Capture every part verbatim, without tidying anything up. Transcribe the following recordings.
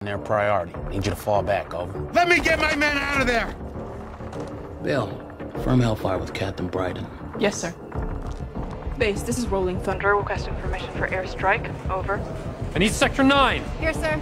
and they're a priority. Need you to fall back, over. Let me get my men out of there! Bill, firm Hellfire with Captain Bryden. Yes, sir. Base, this is Rolling Thunder, requesting permission for airstrike. Over. I need Sector nine! Here, sir.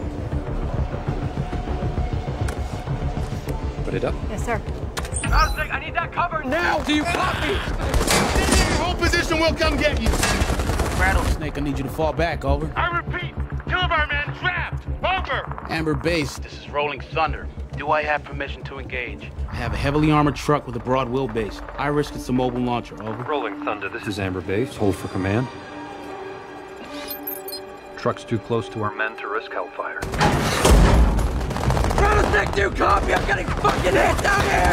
Put it up. Yes, sir. Rattlesnake, I need that cover now! Do you copy? Hold position, we'll come get you! Rattlesnake, I need you to fall back, over. I repeat, two of our men trapped! Over! Amber Base, this is Rolling Thunder. Do I have permission to engage? I have a heavily armored truck with a broad wheelbase. Iris gets a mobile launcher, over. Rolling Thunder, this is Amber Base. Hold for command. Truck's too close to our men to risk Hellfire. Rattlesnake, do you copy? I'm getting fucking hit down here!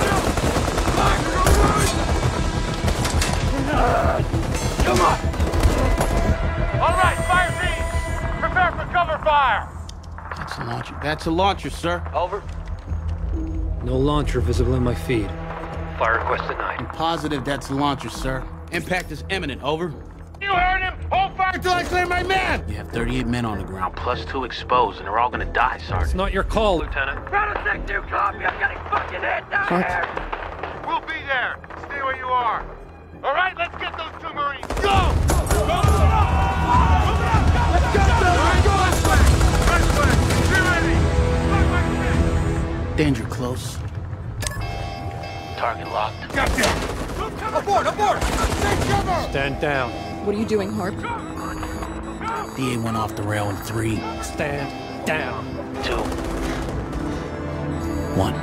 Come on! All right, fire teams! Prepare for cover fire! That's a launcher. That's a launcher, sir. Over. No launcher visible in my feed. Fire request denied. I'm positive that's a launcher, sir. Impact is imminent, over. You heard him! Hold fire till I clear my man! You have thirty-eight men on the ground, plus two exposed, and they're all gonna die, It's Sergeant. not your call, Lieutenant. Rattlesnake, do you copy? I'm getting fucking hit down What? here! We'll be there. Stay where you are. All right, let's get those two Marines. Go! Go! Go! Go! Let's go! Go! Left flank! Right flank! Be ready! Mark my six! Danger close. Target locked. Gotcha! Aboard! Aboard! Take cover! Stand down. What are you doing, Harp? D A went off the rail in three, Stand down. two, one.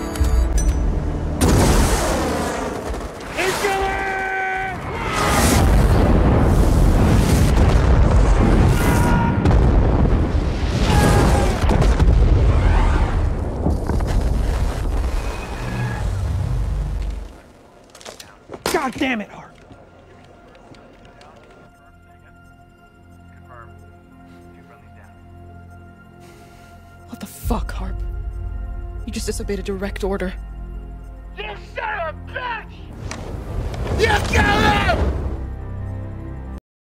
God damn it, Harp! What the fuck, Harp? You just disobeyed a direct order. You son of a bitch! You got him!